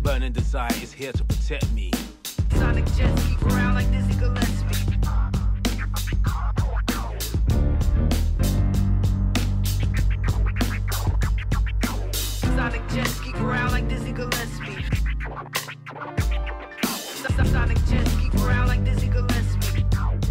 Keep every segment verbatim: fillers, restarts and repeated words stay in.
burning desire is here to protect me. Sonic jets keep around like Dizzy Gillespie. Sonic jets keep around like Dizzy Gillespie. Sonic jets keep around like Dizzy Gillespie.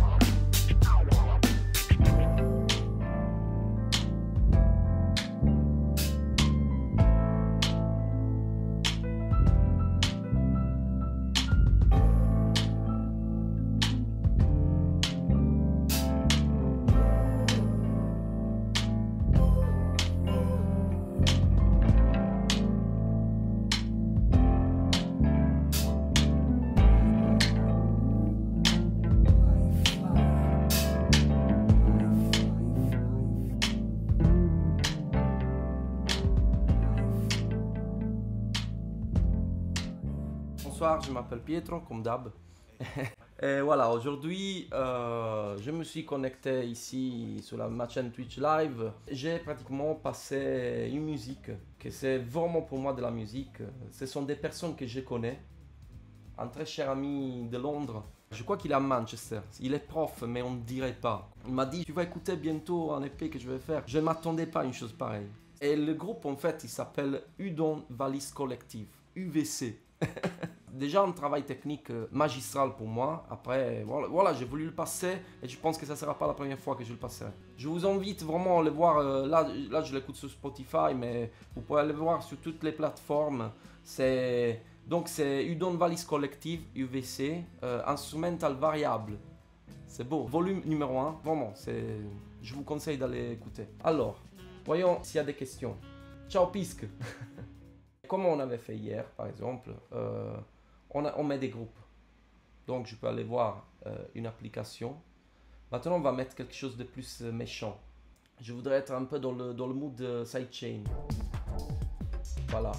Bonsoir, je m'appelle Pietro, comme d'hab. Et voilà, aujourd'hui, euh, je me suis connecté ici sur la, ma chaîne Twitch Live. J'ai pratiquement passé une musique, que c'est vraiment pour moi de la musique. Ce sont des personnes que je connais, un très cher ami de Londres. Je crois qu'il est à Manchester. Il est prof, mais on ne dirait pas. Il m'a dit, tu vas écouter bientôt un E P que je vais faire. Je ne m'attendais pas à une chose pareille. Et le groupe, en fait, il s'appelle Udon Valise Collective, U V C. Déjà un travail technique magistral pour moi. Après, voilà, voilà j'ai voulu le passer et je pense que ça ne sera pas la première fois que je le passerai. Je vous invite vraiment à le voir. Euh, là, là, je l'écoute sur Spotify, mais vous pouvez le voir sur toutes les plateformes. C'est donc c'est Udon Valise Collective, U V C, euh, instrumental variable. C'est beau. Volume numéro un, vraiment. Je vous conseille d'aller écouter. Alors, voyons s'il y a des questions. Ciao Pisque. Comme on avait fait hier, par exemple, euh, on, a, on met des groupes. Donc, je peux aller voir euh, une application. Maintenant, on va mettre quelque chose de plus euh, méchant. Je voudrais être un peu dans le, dans le mood de sidechain. Voilà.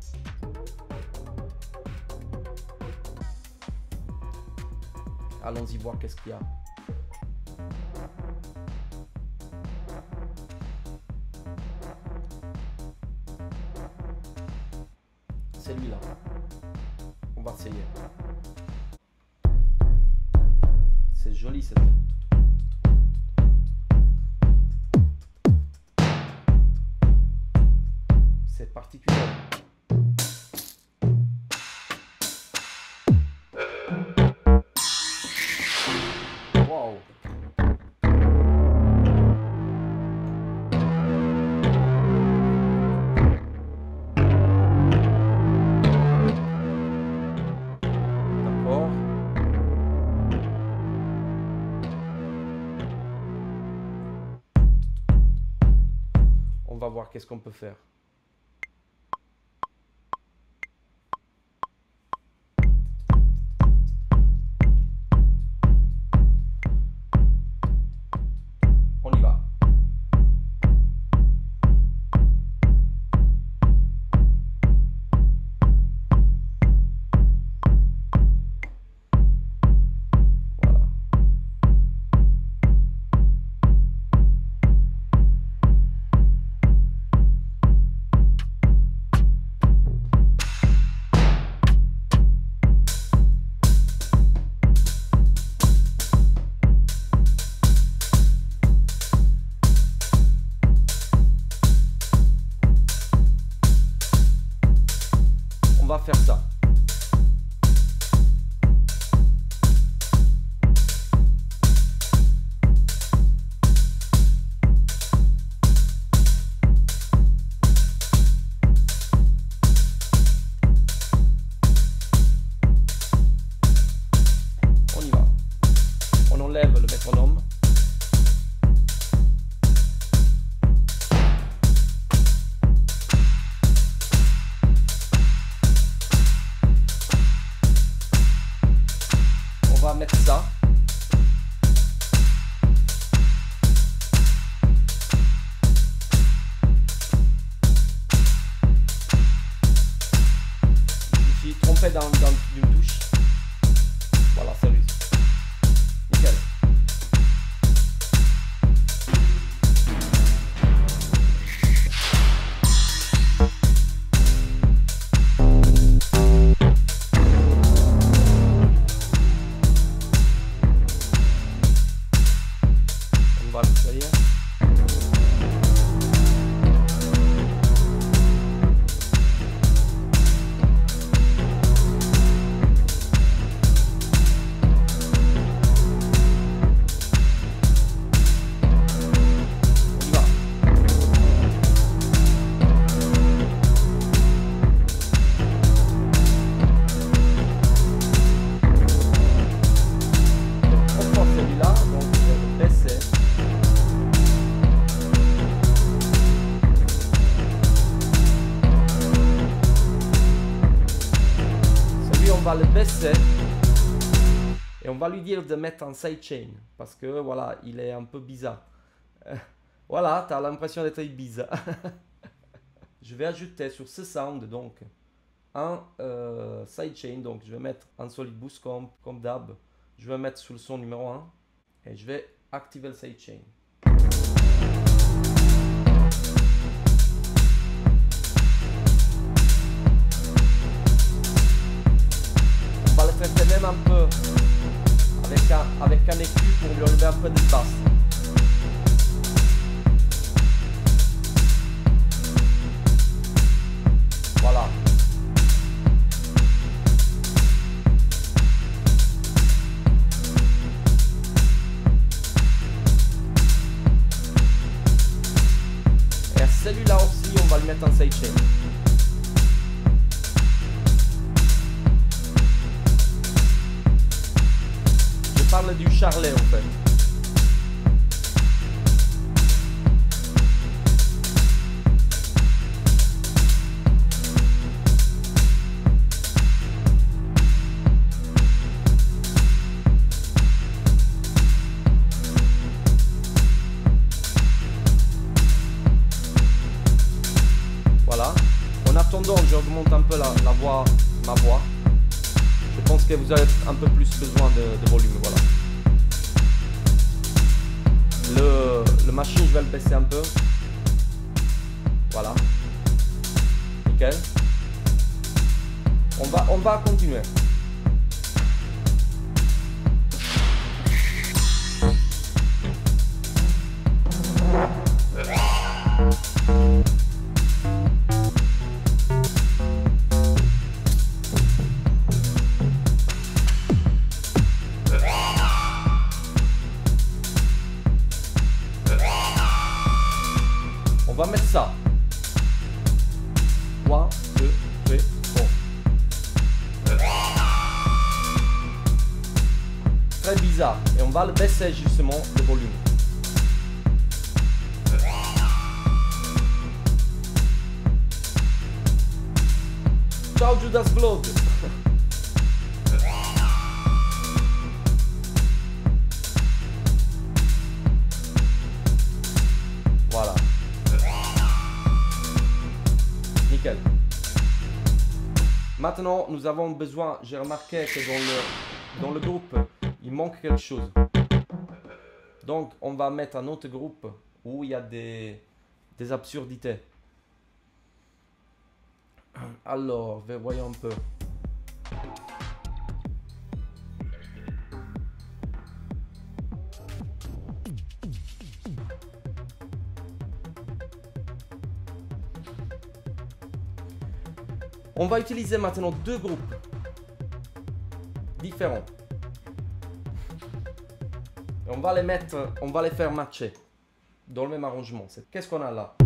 Allons-y voir qu'est-ce qu'il y a. C'est lui là. On va essayer. C'est joli cette. C'est particulier. Wow. On va voir qu'est-ce qu'on peut faire. On y va. Voilà. va essayer. On va le baisser et on va lui dire de mettre un sidechain parce que voilà, il est un peu bizarre. Euh, voilà, tu as l'impression d'être bizarre. Je vais ajouter sur ce sound donc un euh, sidechain. Donc je vais mettre un solid boost comme, comme d'hab. Je vais mettre sur le son numéro un et je vais activer le sidechain. Traiter même un peu avec un, avec un écu pour lui enlever un peu d'espace. Voilà. Et à celui-là aussi, on va lui mettre un sidechain. Je parle du charlet en fait. Voilà. En attendant, j'augmente un peu la, la voix, ma voix. Je pense que vous avez un peu plus besoin de, de volume, voilà. Le, le machine, je vais le baisser un peu. Voilà. Nickel. On va, on va continuer. On va mettre ça. un, deux, trois, bon. Très bizarre. Et on va le baisser justement le volume. Ciao Judas Blood. Voilà. Nickel. Maintenant, nous avons besoin, j'ai remarqué que dans le, dans le groupe, il manque quelque chose. Donc, on va mettre un autre groupe où il y a des, des absurdités. Alors, voyons un peu. On va utiliser maintenant deux groupes différents. Et on va les mettre, on va les faire matcher dans le même arrangement. Qu'est-ce qu'on a là?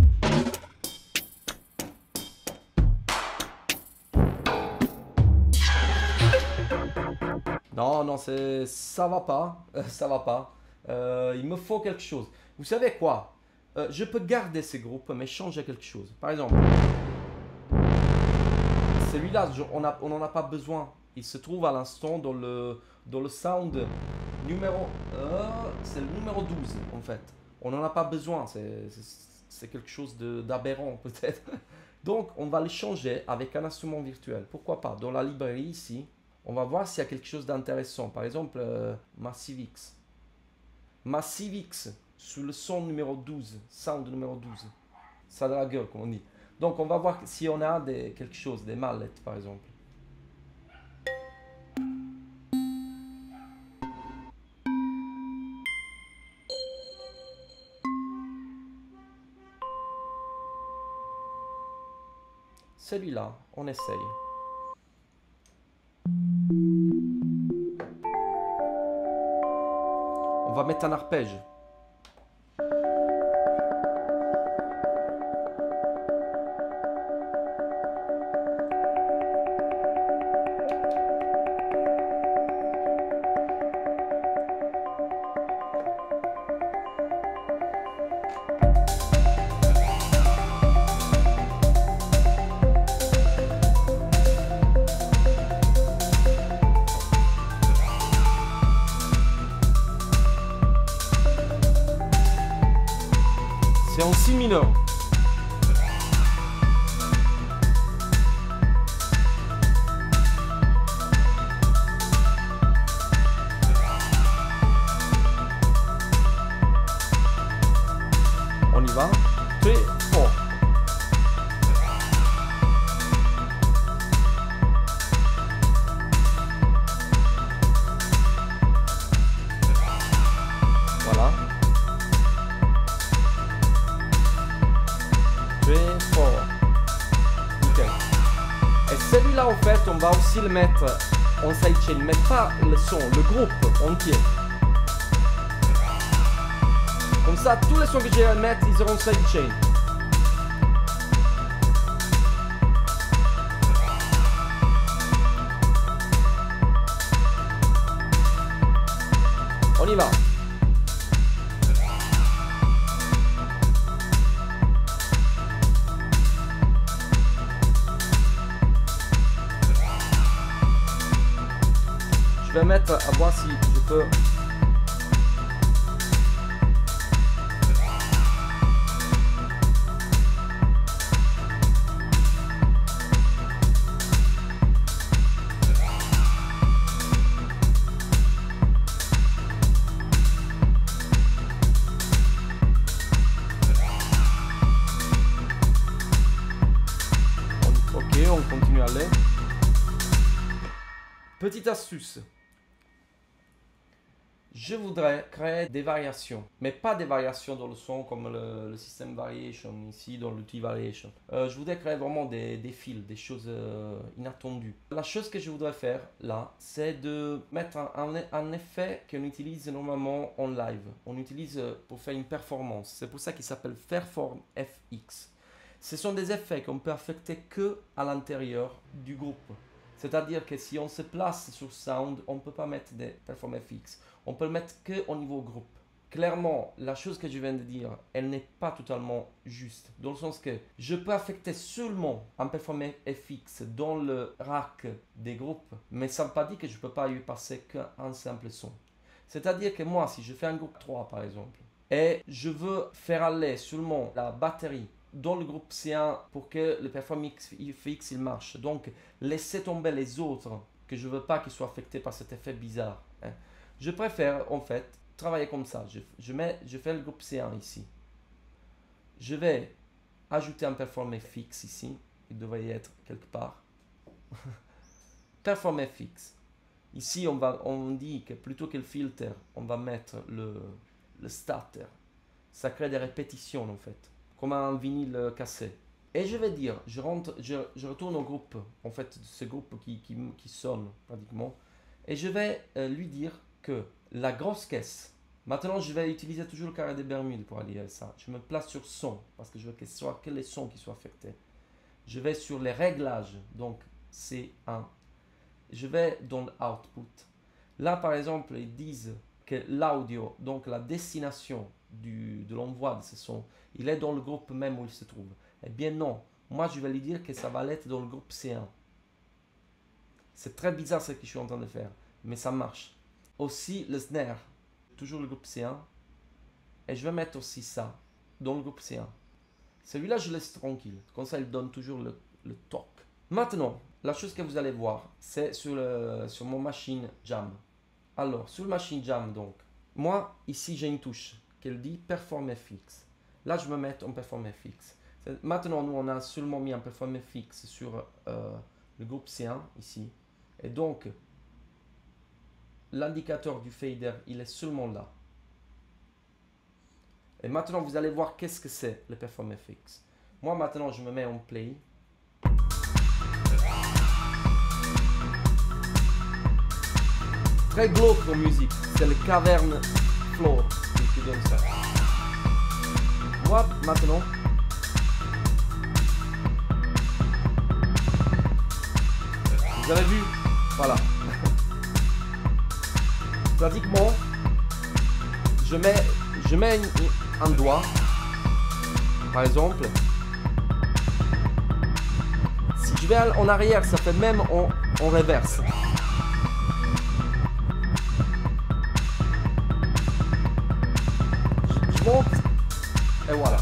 Non, non, c'est, ça va pas, euh, ça va pas. Euh, il me faut quelque chose. Vous savez quoi? euh, Je peux garder ces groupes, mais changer quelque chose. Par exemple, celui-là, on n'en a pas besoin. Il se trouve à l'instant dans le, dans le sound numéro... Euh, c'est le numéro douze, en fait. On n'en a pas besoin. C'est quelque chose d'aberrant, peut-être. Donc, on va le changer avec un instrument virtuel. Pourquoi pas? Dans la librairie, ici, on va voir s'il y a quelque chose d'intéressant. Par exemple, euh, Massive X. Massive X, sous le son numéro douze, sound numéro douze. Ça a de la gueule, comme on dit. Donc, on va voir si on a des, quelque chose, des mallettes, par exemple. celui-là, on essaye. On va mettre un arpège. C'est en si mineur. On y va. Très fort. Voilà. Très fort. Nickel. Et celui-là, en fait, on va aussi le mettre en sidechain, mais pas le son, le groupe entier. Comme ça, tous les sons que j'ai à mettre, ils seront sidechain. On y va. Je vais mettre à voir si je peux. Ok, on continue à aller. Petite astuce. Je voudrais créer des variations, mais pas des variations dans le son comme le, le système variation ici dans l'outil variation. Euh, je voudrais créer vraiment des, des fils, des choses euh, inattendues. La chose que je voudrais faire là, c'est de mettre un, un, un effet qu'on utilise normalement en live. On utilise pour faire une performance. C'est pour ça qu'il s'appelle Perform F X. Ce sont des effets qu'on peut affecter que à l'intérieur du groupe. C'est-à-dire que si on se place sur Sound, on ne peut pas mettre des Perform F X. On peut le mettre que au niveau groupe. Clairement, la chose que je viens de dire, elle n'est pas totalement juste. Dans le sens que je peux affecter seulement un Perform F X dans le rack des groupes, mais ça ne veut pas dire que je ne peux pas y passer qu'un simple son. C'est-à-dire que moi, si je fais un groupe trois par exemple, et je veux faire aller seulement la batterie dans le groupe C un pour que le Perform F X il marche. Donc, laisser tomber les autres que je ne veux pas qu'ils soient affectés par cet effet bizarre. Hein. Je préfère en fait travailler comme ça. Je, je, mets, je fais le groupe C un ici. Je vais ajouter un Perform F X ici. Il devrait y être quelque part. Perform F X. Ici, on, va, on dit que plutôt que le filter, on va mettre le, le starter. Ça crée des répétitions en fait. Comme un vinyle cassé. Et je vais dire, je, rentre, je, je retourne au groupe, en fait, ce groupe qui, qui, qui sonne pratiquement. Et je vais euh, lui dire que la grosse caisse, maintenant je vais utiliser toujours le carré des Bermudes pour allier ça. Je me place sur son, parce que je veux que ce soit que les sons qui soient affectés. Je vais sur les réglages, donc C un. Je vais dans l'output. Là par exemple, ils disent que l'audio, donc la destination du, de l'envoi de ce son, il est dans le groupe même où il se trouve. Eh bien non, moi je vais lui dire que ça va l'être dans le groupe C un. C'est très bizarre ce que je suis en train de faire, mais ça marche. Aussi le snare, toujours le groupe C un. Et je vais mettre aussi ça dans le groupe C un. Celui-là je laisse tranquille, comme ça il donne toujours le, le torque. Maintenant, la chose que vous allez voir, c'est sur, le, sur mon machine jam. Alors, sur le machine jam donc, moi ici j'ai une touche qu'elle dit Perform F X. Là je me mets en Perform F X. Maintenant, nous, on a seulement mis un Perform F X sur euh, le groupe C un, ici. Et donc, l'indicateur du fader, il est seulement là. Et maintenant, vous allez voir qu'est-ce que c'est le Perform F X. Moi, maintenant, je me mets en play. très glauque en musique. C'est le caverne floor qui, qui donne ça. Moi, maintenant, vous avez vu, voilà. Pratiquement, je mets, je mets un doigt, par exemple. Si je vais en arrière, ça fait même en, en reverse. Je, je monte et voilà.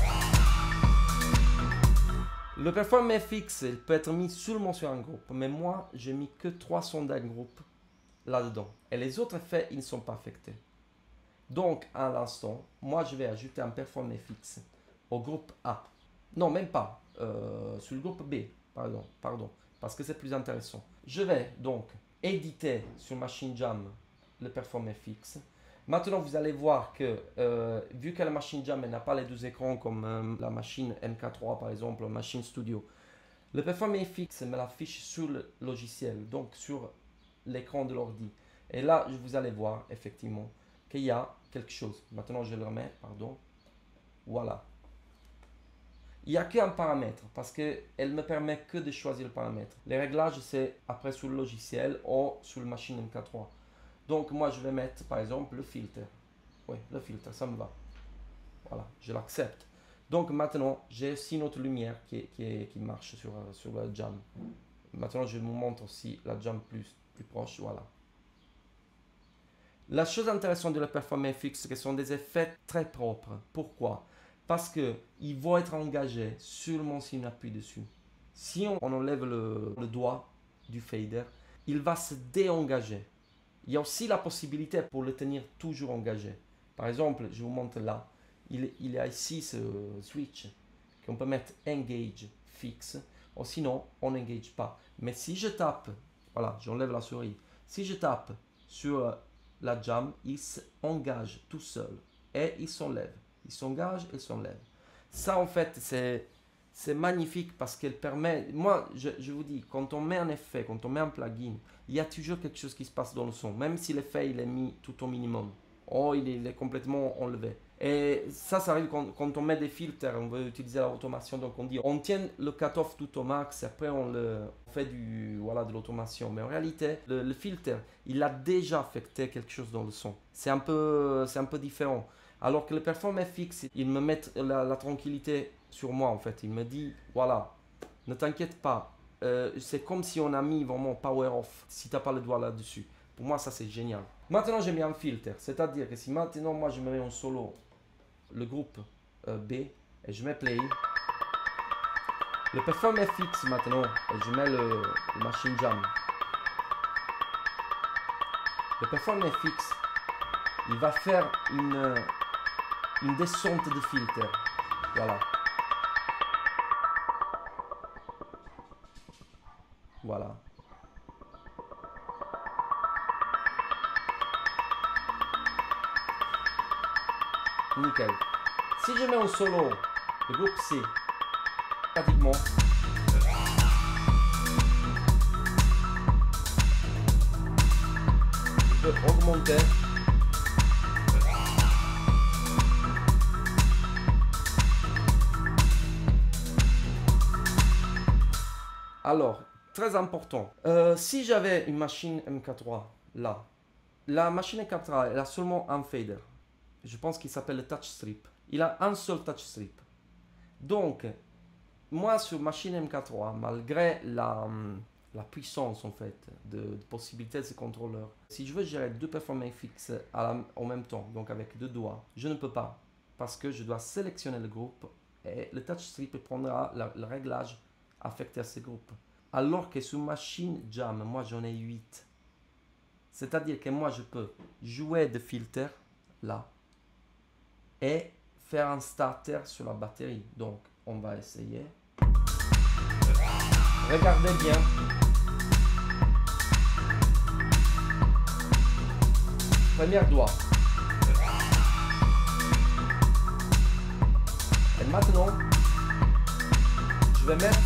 Le Perform F X, il peut être mis seulement sur un groupe, mais moi, j'ai mis que trois sons d'un groupe là-dedans. Et les autres effets, ils ne sont pas affectés. Donc, à l'instant, moi, je vais ajouter un Perform F X au groupe A. Non, même pas. Euh, sur le groupe B, pardon, pardon, parce que c'est plus intéressant. Je vais donc éditer sur Machine Jam le Perform F X. Maintenant, vous allez voir que, euh, vu que la Machine Jam n'a pas les deux écrans comme euh, la machine M K trois par exemple, la Machine Studio, le Perform F X me l'affiche sur le logiciel, donc sur l'écran de l'ordi. Et là, vous allez voir effectivement qu'il y a quelque chose. Maintenant, je le remets, pardon. Voilà. Il n'y a qu'un paramètre parce qu'elle me permet que de choisir le paramètre. Les réglages, c'est après sur le logiciel ou sur le machine M K trois. Donc, moi, je vais mettre par exemple le filtre. Oui, le filtre, ça me va. Voilà, je l'accepte. Donc, maintenant, j'ai aussi notre lumière qui, qui, est, qui marche sur, sur la jam. Maintenant, je vous montre aussi la jam plus, plus proche. Voilà. La chose intéressante de la Perform F X, c'est que ce sont des effets très propres. Pourquoi? Parce qu'ils vont être engagés seulement si on appuie dessus. Si on, on enlève le, le doigt du fader, il va se déengager. Il y a aussi la possibilité pour le tenir toujours engagé. Par exemple, je vous montre là, il, il y a ici ce switch qu'on peut mettre engage fixe, ou sinon on n'engage pas. Mais si je tape, voilà, j'enlève la souris, si je tape sur la jam, il s'engage tout seul et il s'enlève. Il s'engage et s'enlève. Ça, en fait, c'est c'est magnifique parce qu'elle permet... Moi, je, je vous dis, quand on met un effet, quand on met un plugin, il y a toujours quelque chose qui se passe dans le son, même si l'effet il est mis tout au minimum. Oh, il est, il est complètement enlevé. Et ça, ça arrive quand, quand on met des filtres, on veut utiliser l'automation, donc on dit, on tient le cut-off tout au max, après on, le, on fait du, voilà, de l'automation. Mais en réalité, le, le filtre, il a déjà affecté quelque chose dans le son. C'est un peu, c'est un peu différent. Alors que le Perform F X, il me met la, la tranquillité sur moi en fait. Il me dit, voilà, ne t'inquiète pas. Euh, c'est comme si on a mis vraiment power off, si tu n'as pas le doigt là-dessus. Pour moi, ça c'est génial. Maintenant, j'ai mis un filtre. C'est-à-dire que si maintenant, moi, je me mets en solo le groupe euh, B et je mets play. Le Perform F X maintenant, et je mets le, le Machine Jam. Le Perform F X, il va faire une... une descente de filtre. Voilà. Voilà. Nickel. Si je mets en solo le groupe C, pratiquement, je peux augmenter. Alors, très important, euh, si j'avais une machine M K trois là, la machine M K trois, elle a seulement un fader. Je pense qu'il s'appelle le touch strip. Il a un seul touch strip. Donc, moi sur machine M K trois, malgré la, la puissance en fait de, de possibilités de ce contrôleur, si je veux gérer deux Perform F X à la, en même temps, donc avec deux doigts, je ne peux pas. Parce que je dois sélectionner le groupe et le touch strip prendra la, le réglage affecté à ces groupes. Alors que sur machine jam, moi j'en ai huit. C'est-à-dire que moi je peux jouer de filter là et faire un starter sur la batterie. Donc on va essayer. Regardez bien. Premier doigt. Et maintenant, je vais mettre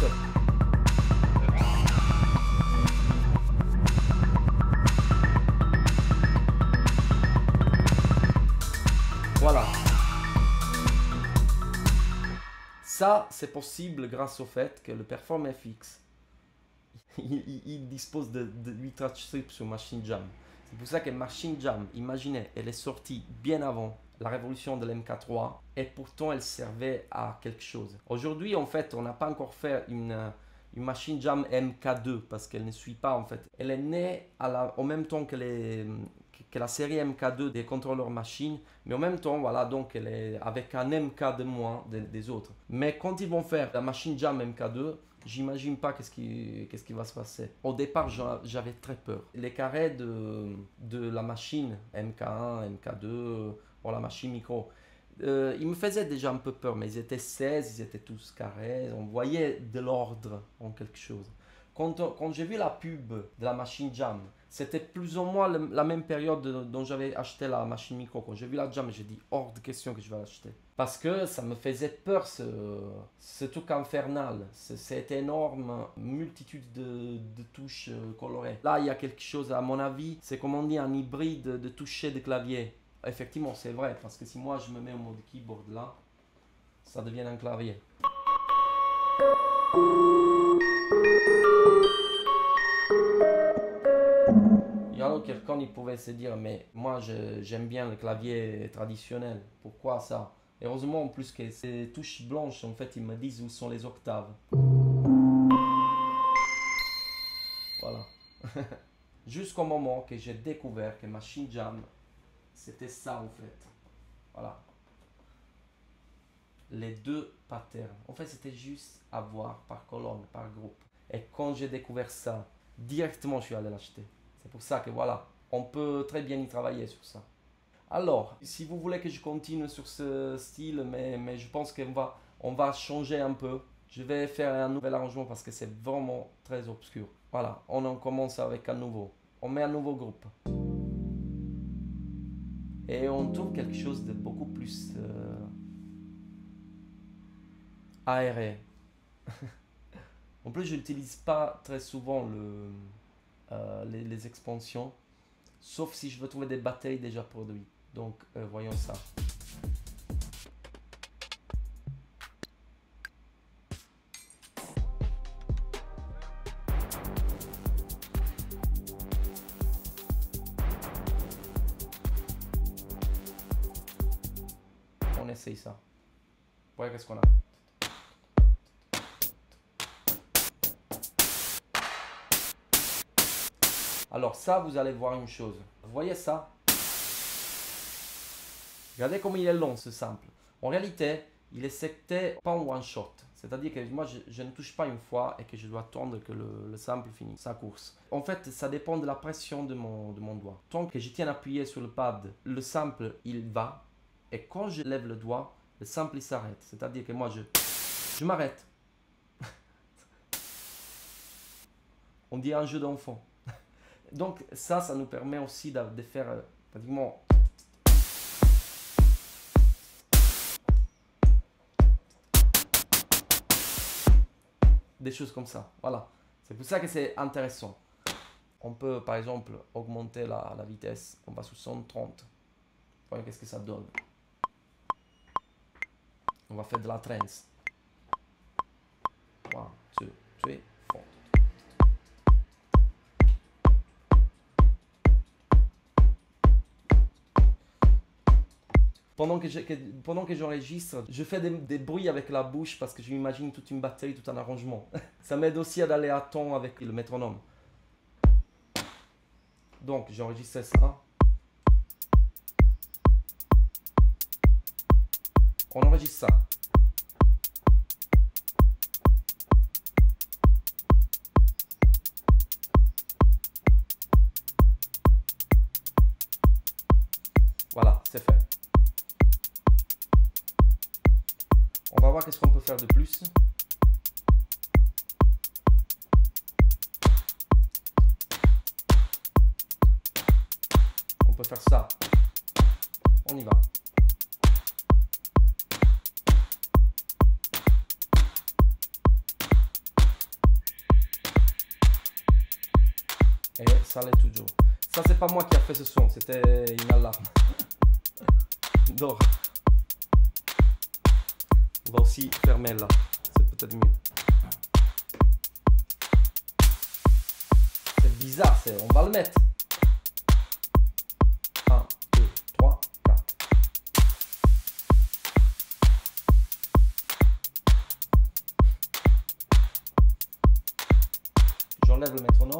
Ça, c'est possible grâce au fait que le Perform F X, il, il, il dispose de, de huit touch strips sur Machine Jam. C'est pour ça que Machine Jam, imaginez, elle est sortie bien avant la révolution de l'M K trois et pourtant elle servait à quelque chose. Aujourd'hui, en fait, on n'a pas encore fait une, une Machine Jam M K deux parce qu'elle ne suit pas en fait. Elle est née à la, en même temps que, les, que la série M K deux des contrôleurs machine, mais en même temps, voilà, donc elle est avec un M K de moins des, des autres. Mais quand ils vont faire la Machine Jam M K deux, j'imagine pas qu'est-ce qui, qu'est-ce qui va se passer. Au départ, j'avais très peur. Les carrés de, de la machine M K un, M K deux, bon, la machine micro, euh, ils me faisaient déjà un peu peur, mais ils étaient seize, ils étaient tous carrés, on voyait de l'ordre en quelque chose. Quand, quand j'ai vu la pub de la machine Jam, c'était plus ou moins le, la même période de, dont j'avais acheté la machine micro. Quand j'ai vu la Jam, j'ai dit hors de question que je vais l'acheter. Parce que ça me faisait peur, ce, ce truc infernal, cette énorme multitude de, de touches colorées. Là, il y a quelque chose, à mon avis, c'est comme on dit, un hybride de toucher de clavier. Effectivement, c'est vrai, parce que si moi je me mets au mode keyboard là, ça devient un clavier. Et alors quelqu'un il pouvait se dire, mais moi j'aime bien le clavier traditionnel, pourquoi ça? Heureusement en plus que ces touches blanches, en fait, ils me disent où sont les octaves. Voilà. Jusqu'au moment que j'ai découvert que Machine Jam, c'était ça en fait. Voilà. Les deux patterns. En fait, c'était juste à voir par colonne, par groupe. Et quand j'ai découvert ça, directement je suis allé l'acheter. C'est pour ça que voilà, on peut très bien y travailler sur ça. Alors, si vous voulez que je continue sur ce style, mais, mais je pense qu'on va, on va changer un peu. Je vais faire un nouvel arrangement parce que c'est vraiment très obscur. Voilà, on en commence avec un nouveau. On met un nouveau groupe. Et on trouve quelque chose de beaucoup plus euh, aéré. En plus, je n'utilise pas très souvent le, euh, les, les expansions. Sauf si je veux trouver des batteries déjà produites. Donc, euh, voyons ça. On essaye ça. Voyez qu'est-ce qu'on a. Alors ça, vous allez voir une chose. Vous voyez ça? Regardez comme il est long ce sample. En réalité, il est secté pas en one shot. C'est-à-dire que moi, je, je ne touche pas une fois et que je dois attendre que le, le sample finisse sa course. En fait, ça dépend de la pression de mon, de mon doigt. Tant que je tiens appuyé sur le pad, le sample, il va. Et quand je lève le doigt, le sample, il s'arrête. C'est-à-dire que moi, je, je m'arrête. On dit un jeu d'enfant. Donc ça, ça nous permet aussi de, de faire euh, pratiquement des choses comme ça. Voilà. C'est pour ça que c'est intéressant. On peut par exemple augmenter la, la vitesse. On va sous cent trente. Voyez qu'est-ce que ça donne. On va faire de la trance. un, deux, trois, quatre. Pendant que, je, que, pendant que j'enregistre, je fais des, des bruits avec la bouche parce que je m'imagine toute une batterie, tout un arrangement. Ça m'aide aussi à aller à temps avec le métronome. Donc j'enregistre ça. On enregistre ça. Voilà, c'est fait. On va voir qu'est-ce qu'on peut faire de plus. On peut faire ça. On y va. Et ça l'est toujours. Ça, c'est pas moi qui a fait ce son, c'était une alarme. D'or. On va aussi fermer là, c'est peut-être mieux. C'est bizarre, c'est... on va le mettre. un, deux, trois, quatre. J'enlève le métronome.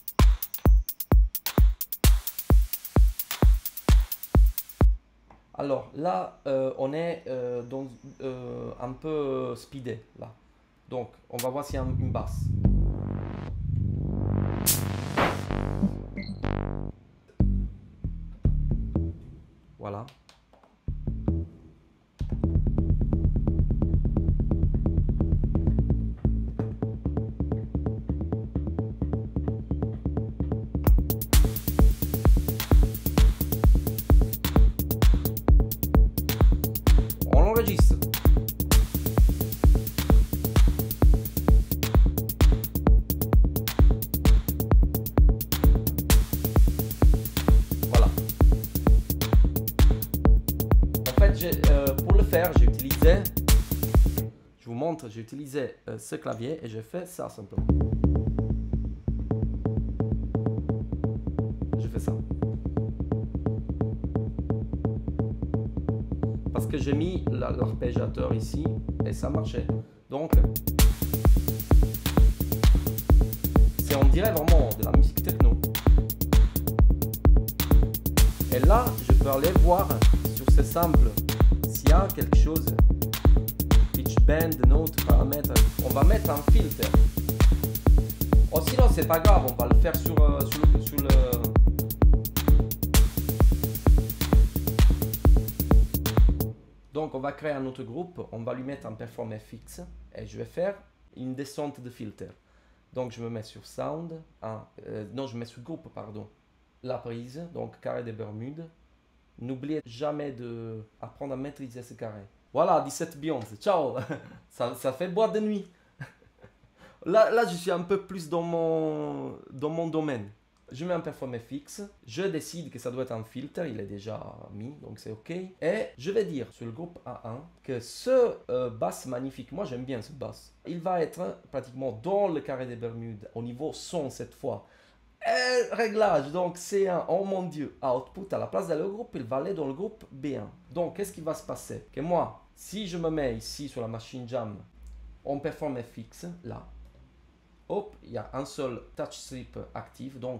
Alors là, euh, on est euh, donc, euh, un peu speedé là. Donc, on va voir s'il y a une basse. Voilà. On enregistre. Voilà. En fait, j'ai, euh, pour le faire, j'ai utilisé, je vous montre, j'ai utilisé euh, ce clavier et j'ai fait ça simplement. J'ai fait ça. Parce que j'ai mis l'arpégiateur ici et ça marchait. Donc, c'est on dirait vraiment de la musique techno. Et là, je peux aller voir sur ces samples s'il y a quelque chose. Pitch bend, note, paramètres. On va mettre un filtre. Oh, sinon, c'est pas grave, on va le faire sur, euh, sur le. Sur le Donc on va créer un autre groupe, on va lui mettre un performer fixe et je vais faire une descente de filtre. Donc je me mets sur sound, ah, euh, non je me mets sur groupe pardon, la prise, donc carré des Bermudes. N'oubliez jamais de apprendre à maîtriser ce carré. Voilà, dix-sept Beyoncé, ciao. ça, ça fait boîte de nuit. là, là je suis un peu plus dans mon, dans mon domaine. Je mets un performer fixe, je décide que ça doit être un filtre, il est déjà mis, donc c'est ok. Et je vais dire sur le groupe A un que ce euh, bass magnifique, moi j'aime bien ce bass, il va être pratiquement dans le carré des Bermudes, au niveau son cette fois. Et réglage, donc C un, oh mon dieu, output à la place d'aller au groupe, il va aller dans le groupe B un. Donc qu'est-ce qui va se passer? Que moi, si je me mets ici sur la machine jam, en performer fixe, là, hop, il y a un seul touch strip actif, donc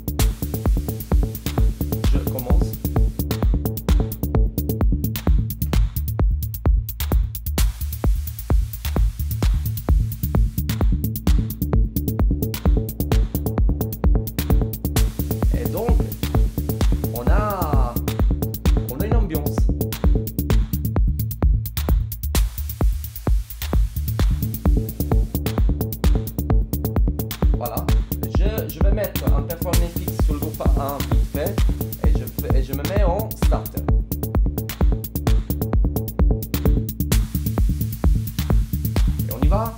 je commence. Et donc, on a, on a une ambiance. Voilà, je, je vais mettre un performer fixe sur le groupe A un vite fait et je, fais, et je me mets en starter. Et on y va.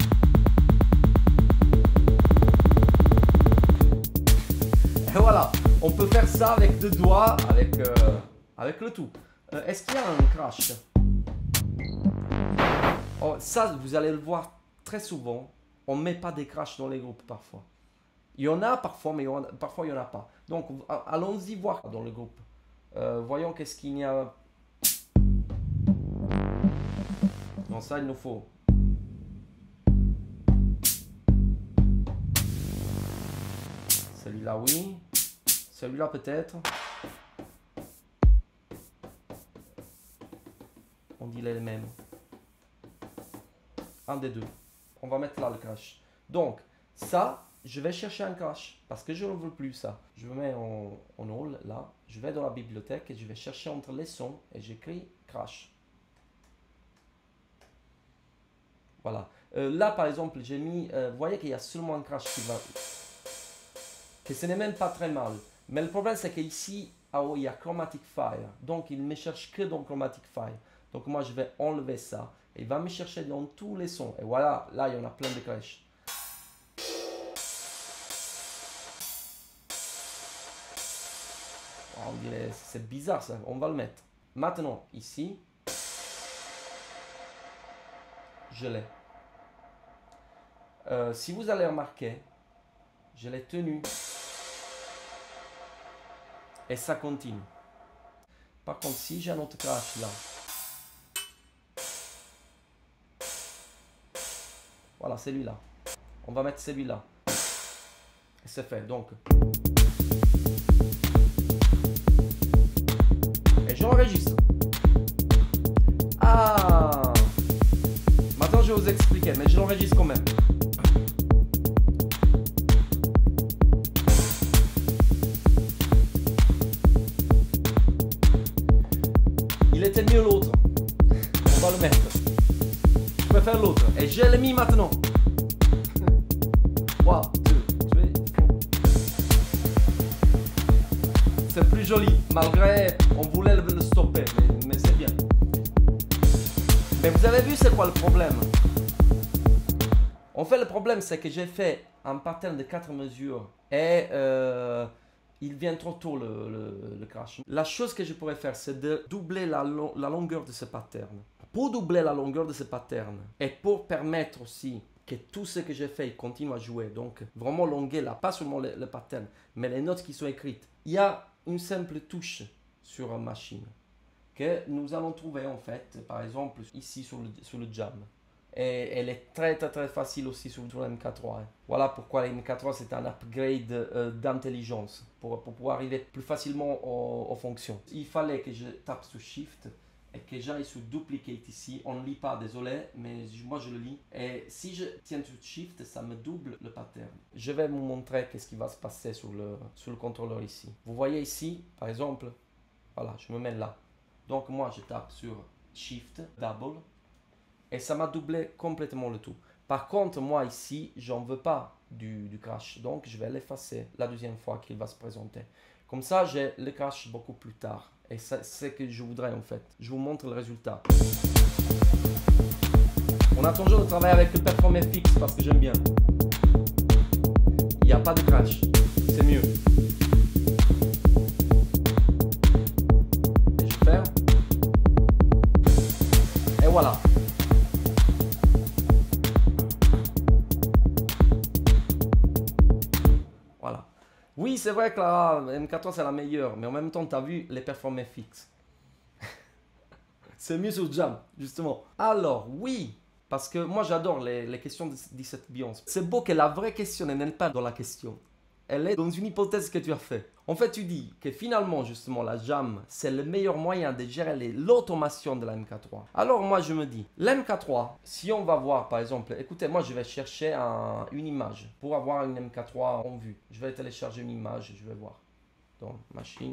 Et voilà, on peut faire ça avec deux doigts, avec, euh, avec le tout. Euh, Est-ce qu'il y a un crash? Oh, ça, vous allez le voir très souvent. On ne met pas des crashs dans les groupes parfois. Il y en a parfois, mais il y en a, parfois il n'y en a pas. Donc, allons-y voir dans le groupe. Euh, voyons qu'est-ce qu'il y a. Non, ça, il nous faut. Celui-là, oui. Celui-là, peut-être. On dit les mêmes. Un des deux. On va mettre là le crash. Donc, ça, je vais chercher un crash parce que je ne veux plus ça. Je me mets en, en all là. Je vais dans la bibliothèque et je vais chercher entre les sons et j'écris crash. Voilà. Euh, là, par exemple, j'ai mis. Euh, vous voyez qu'il y a seulement un crash qui va. Que ce n'est même pas très mal. Mais le problème, c'est qu'ici, ah oui, il y a Chromatic Fire. Donc, il ne me cherche que dans Chromatic Fire. Donc, moi, je vais enlever ça. Il va me chercher dans tous les sons. Et voilà, là, il y en a plein de crashs. On dirait, c'est bizarre ça. On va le mettre. Maintenant, ici. je l'ai. Euh, si vous allez remarquer, je l'ai tenu. Et ça continue. Par contre, si j'ai un autre crash là. Voilà, celui-là. On va mettre celui-là. Et c'est fait. Donc. Et j'enregistre. Ah! Maintenant, je vais vous expliquer, mais je l'enregistre quand même. Il était mieux l'autre. On va le mettre. Je préfère l'autre. Et je l'ai mis maintenant. One, two, three, four. C'est plus joli. Malgré, on voulait le stopper, mais, mais c'est bien. Mais vous avez vu c'est quoi le problème? En fait, le problème, c'est que j'ai fait un pattern de quatre mesures et euh, il vient trop tôt le, le, le crash. La chose que je pourrais faire, c'est de doubler la, lo la longueur de ce pattern. Pour doubler la longueur de ce pattern et pour permettre aussi que tout ce que j'ai fait continue à jouer, donc vraiment longuer là, pas seulement le, le pattern, mais les notes qui sont écrites, il y a une simple touche sur une machine que nous allons trouver en fait, par exemple ici sur le, sur le jam. Et elle est très très très facile aussi sur, sur la M K trois. Voilà pourquoi la M K trois c'est un upgrade euh, d'intelligence pour, pour pouvoir arriver plus facilement aux, aux fonctions. Il fallait que je tape sur Shift et que j'aille sur Duplicate ici. On ne lit pas, désolé, mais moi je le lis. Et si je tiens sur Shift, ça me double le pattern. Je vais vous montrer qu'est-ce qui va se passer sur le, sur le contrôleur ici. Vous voyez ici, par exemple, voilà, je me mets là. Donc moi je tape sur Shift, Double. Et ça m'a doublé complètement le tout. Par contre, moi ici, j'en veux pas du, du crash. Donc, je vais l'effacer la deuxième fois qu'il va se présenter. Comme ça, j'ai le crash beaucoup plus tard. Et c'est ce que je voudrais en fait. Je vous montre le résultat. On a toujours de travailler avec le Perform F X parce que j'aime bien. Il n'y a pas de crash. C'est mieux. Et je ferme. Et voilà. Voilà. Oui, c'est vrai que la M K trois c'est la meilleure, mais en même temps, tu as vu les Perform F X. C'est mieux sur Jam, justement. Alors, oui, parce que moi j'adore les, les questions de dix-sept Beyond. C'est beau que la vraie question n'est pas dans la question. Elle est dans une hypothèse que tu as fait. En fait, tu dis que finalement, justement, la Jam, c'est le meilleur moyen de gérer l'automation de la M K trois. Alors, moi, je me dis, la M K trois, si on va voir, par exemple, écoutez, moi, je vais chercher un, une image pour avoir une M K trois en vue. Je vais télécharger une image, je vais voir. Donc, machine,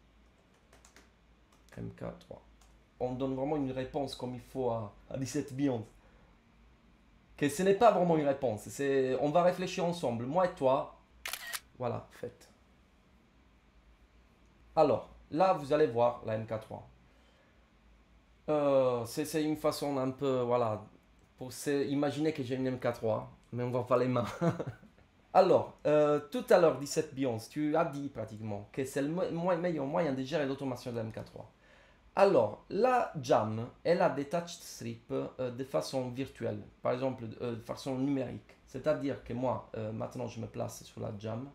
M K trois. On donne vraiment une réponse comme il faut à, à dix-sept Beyond. Que ce n'est pas vraiment une réponse. On va réfléchir ensemble, moi et toi. Voilà, fait. Alors, là, vous allez voir la M K trois. Euh, c'est une façon un peu, voilà, pour imaginer que j'ai une M K trois, mais on va pas les mains. Alors, euh, tout à l'heure, dix-sept Beyond, tu as dit pratiquement que c'est le mo meilleur moyen de gérer l'automation de la M K trois. Alors, la Jam, elle a des touch strips euh, de façon virtuelle, par exemple, euh, de façon numérique. C'est-à-dire que moi, euh, maintenant, je me place sur la Jam.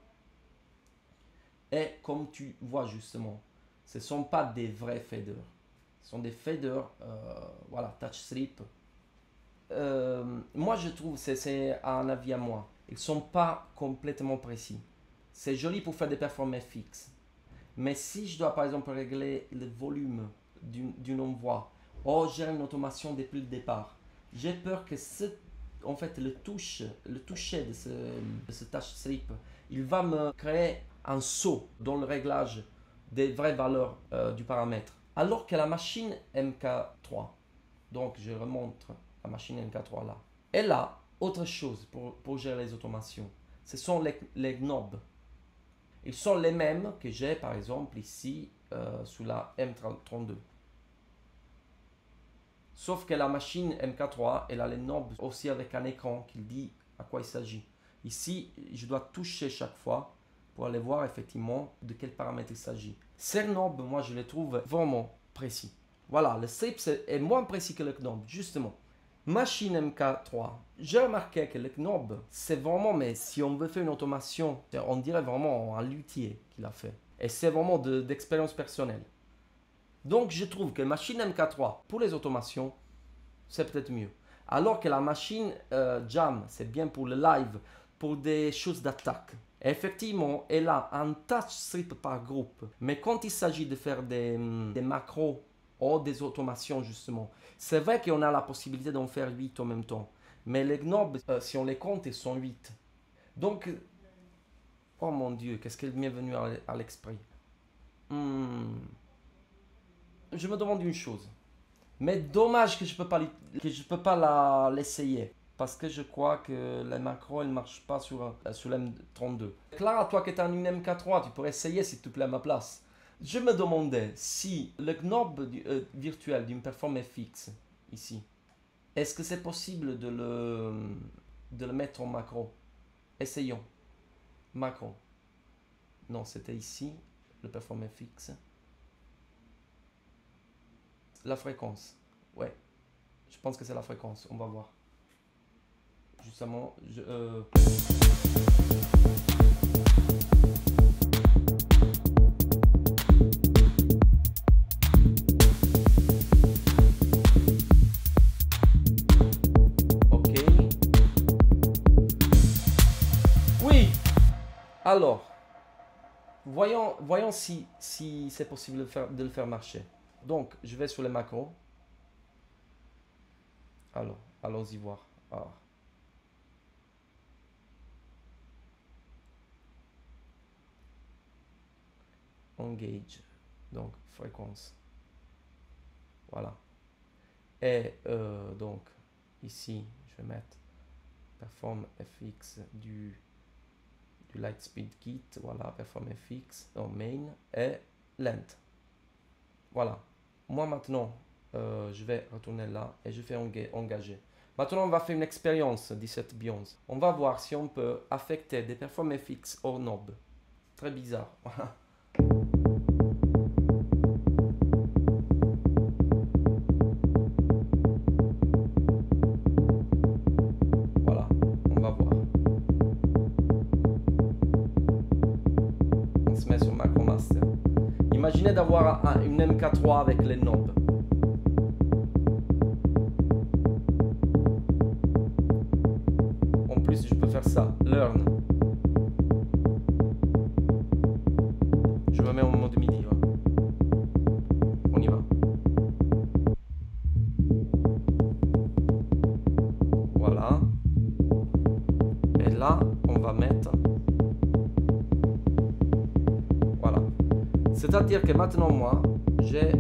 Et comme tu vois justement, ce ne sont pas des vrais faders. Ce sont des faders, euh, voilà, touch strip. Euh, moi, je trouve, c'est un avis à moi, ils ne sont pas complètement précis. C'est joli pour faire des performances fixes. Mais si je dois par exemple régler le volume d'une envoi, ou gérer une automation depuis le départ, j'ai peur que ce, en fait, le, touche, le toucher de ce, de ce touch strip, il va me créer un saut dans le réglage des vraies valeurs euh, du paramètre. Alors que la machine M K trois, donc je remonte la machine M K trois là, elle a autre chose pour, pour gérer les automations. Ce sont les, les knobs. Ils sont les mêmes que j'ai par exemple ici euh, sous la M trente-deux. Sauf que la machine M K trois, elle a les knobs aussi avec un écran qui dit à quoi il s'agit. Ici, je dois toucher chaque fois pour aller voir effectivement de quel paramètre il s'agit. Ces knobs, moi je les trouve vraiment précis. Voilà, le strip est moins précis que le knob, justement. Machine M K trois. J'ai remarqué que le knob, c'est vraiment, mais si on veut faire une automation, on dirait vraiment un luthier qui l'a fait. Et c'est vraiment d'expérience personnelle. Donc je trouve que Machine M K trois, pour les automations, c'est peut-être mieux. Alors que la machine euh, Jam, c'est bien pour le live, pour des choses d'attaque. Effectivement, elle a un touch strip par groupe. Mais quand il s'agit de faire des, des macros ou des automations justement, c'est vrai qu'on a la possibilité d'en faire huit en même temps. Mais les knobs, euh, si on les compte, ils sont huit. Donc, oh mon Dieu, qu'est-ce qui m'est venu à l'esprit? hmm. Je me demande une chose. Mais dommage que je peux pas que je peux pas l'essayer. Parce que je crois que les macros ne marchent pas sur, sur l'M trente-deux. Clara, toi qui es un M K trois, tu pourrais essayer s'il te plaît à ma place. Je me demandais si le knob du, euh, virtuel d'une Perform F X, ici, est-ce que c'est possible de le, de le mettre en macro? Essayons. Macro. Non, c'était ici, le Perform F X. La fréquence. Ouais. Je pense que c'est la fréquence. On va voir. Justement, je... Euh... Ok. Oui. Alors, voyons, voyons si, si c'est possible de, faire, de le faire marcher. Donc, je vais sur les macros. Alors, allons-y voir. Alors. Engage, donc fréquence. Voilà. Et euh, donc, ici, je vais mettre Perform F X du, du Lightspeed Kit. Voilà, Perform F X en main et length. Voilà. Moi maintenant, euh, je vais retourner là et je fais engager. Maintenant, on va faire une expérience dix-sept Beyonce. On va voir si on peut affecter des Perform F X hors knob. Très bizarre. Voilà. Voilà, on va voir. On se met sur Macro Master. Imaginez d'avoir une M K trois avec les knobs. En plus, je peux faire ça. Learn. Je me mets en mode midi. Là. On y va. Voilà. Et là, on va mettre... Voilà. C'est-à-dire que maintenant, moi, j'ai...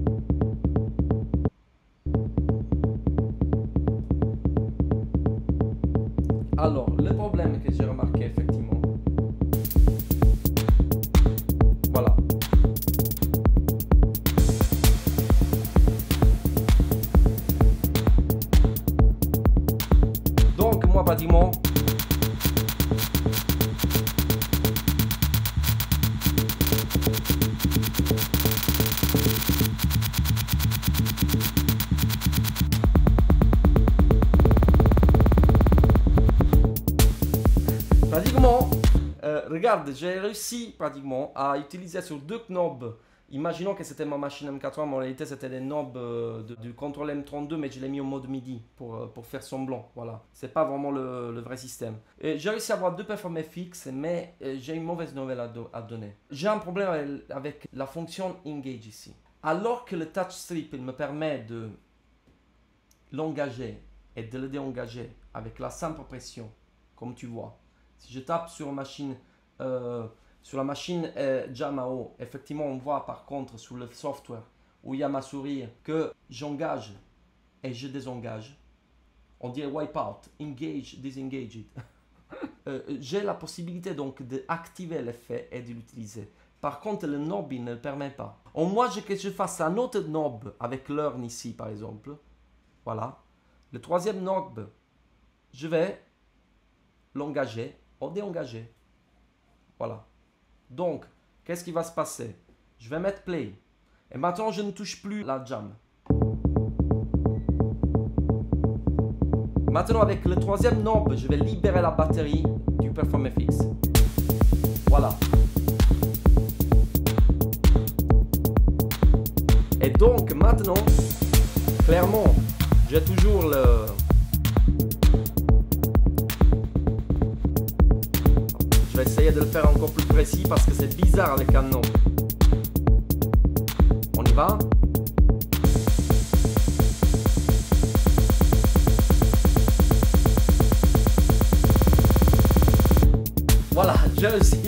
Alors, le problème que j'ai remarqué, effectivement... Voilà. Donc, moi, pratiquement... Pratiquement, euh, regarde, j'ai réussi pratiquement à utiliser sur deux knobs. Imaginons que c'était ma machine M K trois, mais en réalité c'était des knobs euh, de, du contrôle M trente-deux, mais je l'ai mis en mode MIDI pour, euh, pour faire semblant. Voilà, c'est pas vraiment le, le vrai système. J'ai réussi à avoir deux Perform F X, mais euh, j'ai une mauvaise nouvelle à, do à donner. J'ai un problème avec la fonction Engage ici. Alors que le touch strip il me permet de l'engager et de le déengager avec la simple pression, comme tu vois. Si je tape sur, machine, euh, sur la machine euh, Jam A O, effectivement on voit par contre sur le software où il y a ma souris que j'engage et je désengage. On dit wipe out, engage, disengage it. euh, J'ai la possibilité donc d'activer l'effet et de l'utiliser. Par contre le knob il ne le permet pas. Au moins je, que je fasse un autre knob avec learn ici par exemple. Voilà. Le troisième knob, je vais l'engager ou déengager. Voilà. Donc, qu'est-ce qui va se passer? Je vais mettre play. Et maintenant, je ne touche plus la jam. Maintenant avec le troisième knob, je vais libérer la batterie du Perform F X. Voilà. Et donc maintenant, clairement, j'ai toujours le... Je vais essayer de le faire encore plus précis parce que c'est bizarre avec un knob. On y va? Voilà, j'ai réussi.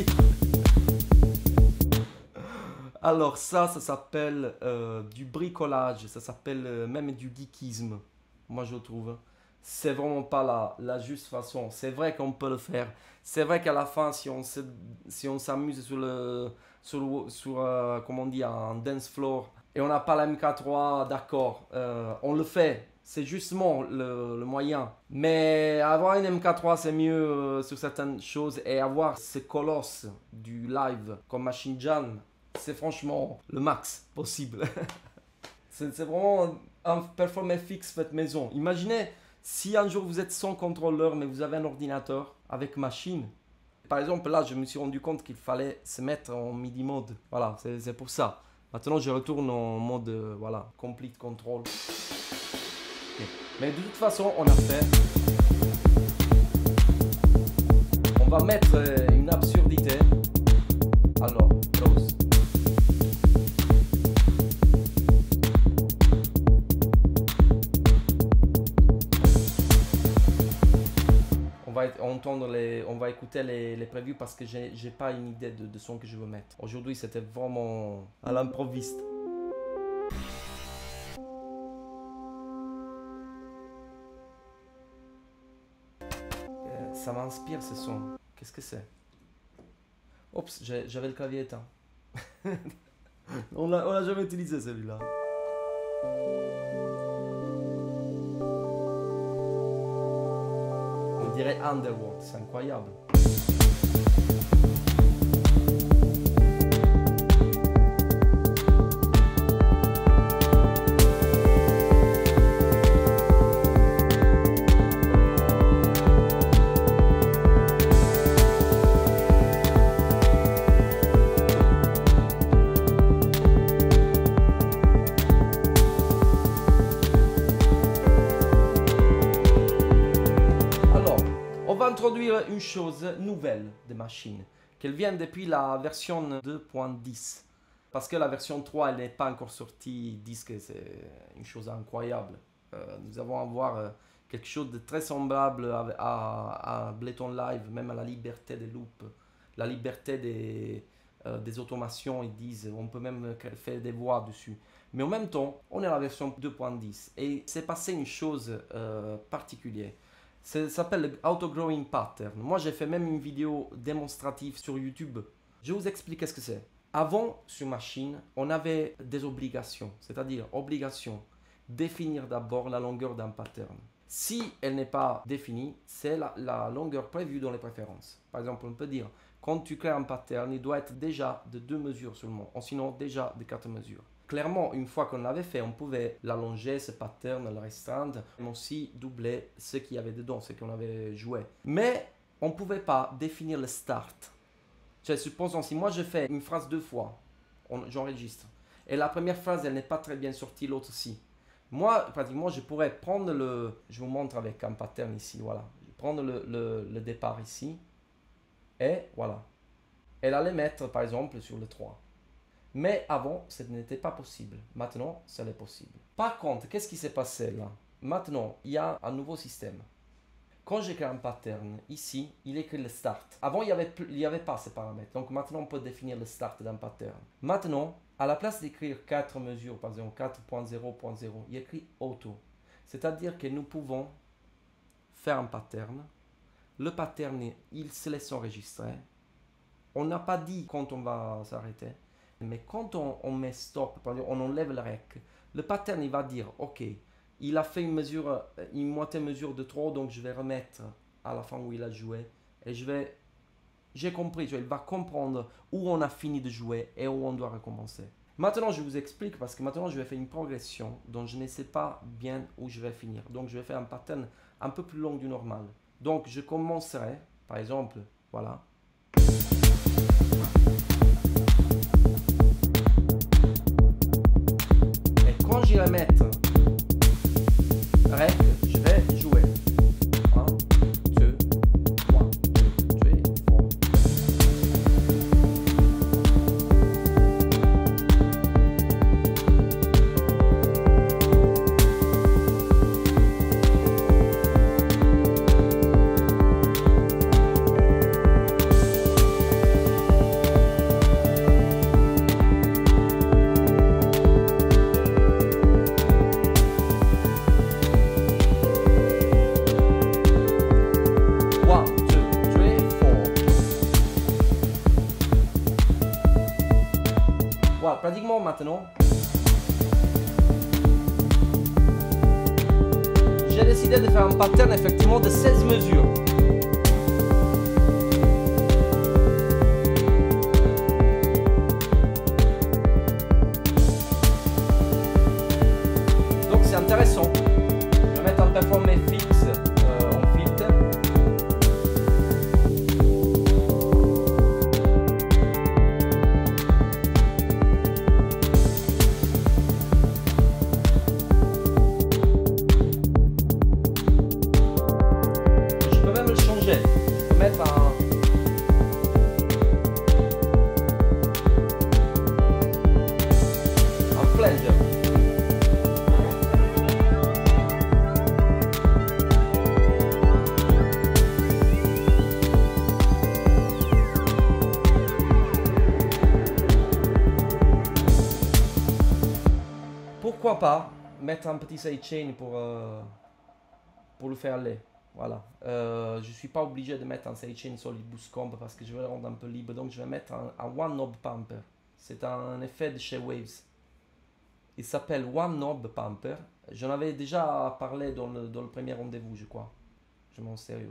Alors ça, ça s'appelle euh, du bricolage, ça s'appelle euh, même du geekisme, moi je trouve. C'est vraiment pas la, la juste façon. C'est vrai qu'on peut le faire. C'est vrai qu'à la fin, si on se, si on s'amuse sur le, sur, le, sur euh, comment on dit, un dance floor et on n'a pas la M K trois, d'accord, euh, on le fait. C'est justement le, le moyen. Mais avoir une M K trois, c'est mieux euh, sur certaines choses. Et avoir ce colosse du live comme Machine Gun, c'est franchement le max possible. C'est vraiment un Perform F X fait maison. Imaginez si un jour vous êtes sans contrôleur, mais vous avez un ordinateur avec machine. Par exemple, là, je me suis rendu compte qu'il fallait se mettre en MIDI mode. Voilà, c'est pour ça. Maintenant, je retourne en mode, euh, voilà, complete control. Okay. Mais de toute façon, on a fait. On va mettre euh, une absurdité. Alors, close. On va entendre les, on va écouter les, les previews parce que j'ai j'ai pas une idée de, de son que je veux mettre. Aujourd'hui, c'était vraiment à l'improviste. Ça m'inspire ce son. Qu'est-ce que c'est? Oups, j'avais le clavier éteint. On l'a jamais utilisé celui-là. On dirait Underworld, c'est incroyable. Introduire une chose nouvelle de machine, qu'elle vient depuis la version deux point dix. Parce que la version trois, elle n'est pas encore sortie, ils disent que c'est une chose incroyable. Euh, nous allons avoir euh, quelque chose de très semblable à, à, à Ableton Live, même à la liberté des loops, la liberté des, euh, des automations, ils disent, on peut même faire des voix dessus. Mais en même temps, on est à la version deux point dix et c'est passé une chose euh, particulière. Ça s'appelle le Auto-Growing Pattern. Moi, j'ai fait même une vidéo démonstrative sur YouTube. Je vous explique ce que c'est. Avant, sur machine, on avait des obligations. C'est-à-dire, obligation, définir d'abord la longueur d'un pattern. Si elle n'est pas définie, c'est la, la longueur prévue dans les préférences. Par exemple, on peut dire, quand tu crées un pattern, il doit être déjà de deux mesures seulement, ou sinon déjà de quatre mesures. Clairement, une fois qu'on l'avait fait, on pouvait l'allonger, ce pattern, le restreindre, mais aussi doubler ce qu'il y avait dedans, ce qu'on avait joué. Mais on ne pouvait pas définir le start. Supposons si moi je fais une phrase deux fois, j'enregistre, et la première phrase elle n'est pas très bien sortie, l'autre si. Moi, pratiquement, je pourrais prendre le... Je vous montre avec un pattern ici, voilà. Je prendre le, le, le départ ici, et voilà. Et là, les mettre, par exemple, sur le trois. Mais avant, ce n'était pas possible. Maintenant, ça l'est possible. Par contre, qu'est-ce qui s'est passé là? Maintenant, il y a un nouveau système. Quand j'écris un pattern, ici, il écrit le start. Avant, il n'y avait, avait pas ces paramètres. Donc maintenant, on peut définir le start d'un pattern. Maintenant, à la place d'écrire quatre mesures, par exemple quatre point zéro point zéro, il écrit auto. C'est-à-dire que nous pouvons faire un pattern. Le pattern, il se laisse enregistrer. On n'a pas dit quand on va s'arrêter. Mais quand on, on met stop, on enlève le rec, le pattern il va dire ok, il a fait une mesure, une moitié mesure de trop, donc je vais remettre à la fin où il a joué et je vais, j'ai compris, il va comprendre où on a fini de jouer et où on doit recommencer. Maintenant, je vous explique parce que maintenant, je vais faire une progression dont je ne sais pas bien où je vais finir. Donc, je vais faire un pattern un peu plus long du normal. Donc, je commencerai, par exemple, voilà. Et quand j'irai mettre rec, je vais jouer. un, deux, trois, three, four. Voilà, pratiquement maintenant, j'ai décidé de faire un pattern effectivement de seize mesures. Donc c'est intéressant. Je vais mettre un performance fixe euh, en filtre. Mettre un, un flange. Pourquoi pas mettre un petit sidechain pour, euh, pour le faire aller. Voilà, euh, je ne suis pas obligé de mettre un sidechain solid boost comp parce que je vais le rendre un peu libre, donc je vais mettre un, un one knob pumper. C'est un effet de chez Waves. Il s'appelle one knob pumper. J'en avais déjà parlé dans le, dans le premier rendez-vous, je crois. Je m'en sérieux.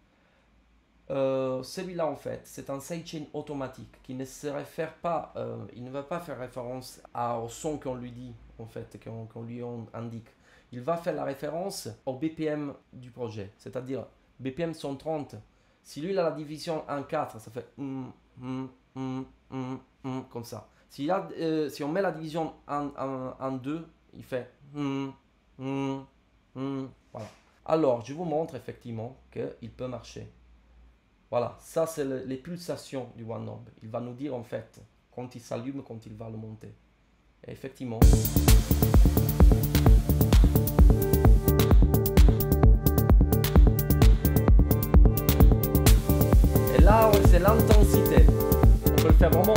Euh, Celui-là en fait, c'est un sidechain automatique qui ne se réfère pas, euh, il ne va pas faire référence à, au son qu'on lui dit en fait, qu'on qu'on lui indique. Il va faire la référence au B P M du projet, c'est-à-dire B P M cent trente. Si lui il a la division en quatre, ça fait mm, mm, mm, mm, mm, comme ça. Si, a, euh, si on met la division en, en, en deux, il fait mm, mm, mm, voilà. Alors, je vous montre effectivement qu'il peut marcher. Voilà, ça c'est le, les pulsations du one knob. Il va nous dire en fait quand il s'allume, quand il va le monter. Et effectivement. Et là, c'est l'intensité. On peut le faire vraiment.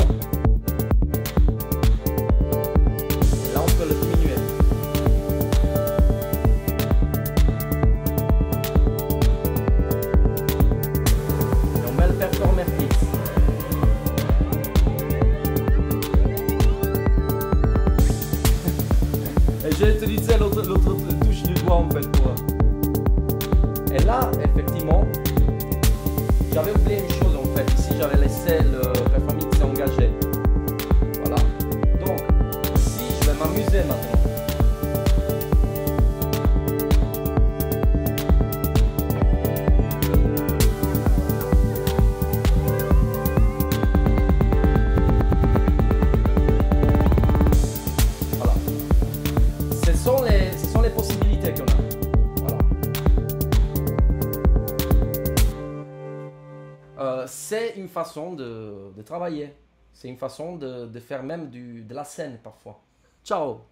Et là, on peut le diminuer. Et on met le performer fixe. Et j'ai utilisé l'autre touche du doigt en fait pour. Et là, effectivement, j'avais oublié une chose en fait. Ici, j'avais laissé le performance engagé. Voilà. Donc, ici, je vais m'amuser maintenant. Voilà. Ce sont les, ce sont les possibilités qu'on a. Euh, c'est une façon de, de travailler. C'est une façon de, de faire même du, de la scène parfois. Ciao!